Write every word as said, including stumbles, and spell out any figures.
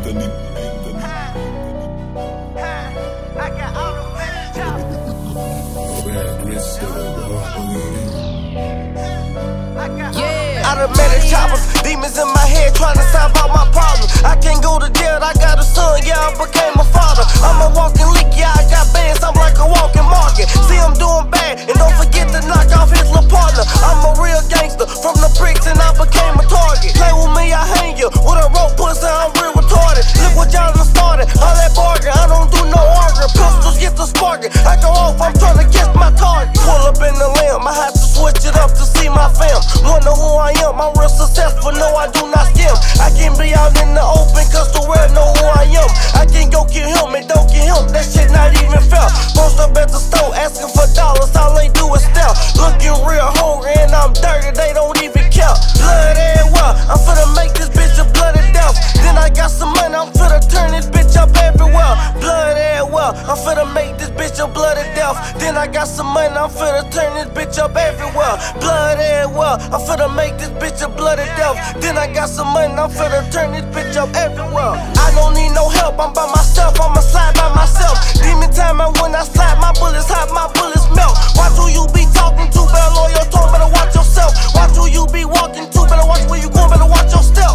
Anthony, Anthony. I got all the better Yeah. I done met the choppers, demons in my head trying to solve all my problems. I can't go to jail, I got a son, yeah, I became a father. I'm a walking leak, yeah, I got bands, I'm like a walking market. See, I'm doing bad, and don't forget to knock off his little partner. I'm a real gangster, from the bricks, and I became a target. Play with me, I hang you, with a rope pussy, I'm real retarded. Look what y'all done started, all that bargain, I don't do no arguing. Pistols get the sparking, I go off, I'm trying to catch my target. Pull up in the limb, I have to switch it up to see my fam. Wonder who I am, I'm real successful, no I do not scam. I can be out in the open, cause the world know who I am. I can go kill him and don't kill him, that shit not even fair. Post up at the store, asking for dollars, all they do is stare. Looking real hungry and I'm dirty, they don't even care. Blood everywhere, I'm finna make this bitch a bloody death. Then I got some money, I'm finna turn this bitch up everywhere. Blood everywhere, I'm finna make this bitch a bloody death. Then I got some money, I'm finna turn this bitch up everywhere. Blood everywhere, I'm finna make this bitch a bloody death. Then I got some money, I'm finna turn this bitch up everywhere. I don't need no help, I'm by myself, I'ma slide by myself. Demon time, and when I slide, my bullets hot, my bullets melt. Watch who you be talking to, better lower your tone, better watch yourself. Watch who you be walking to, better watch where you going, better watch your step.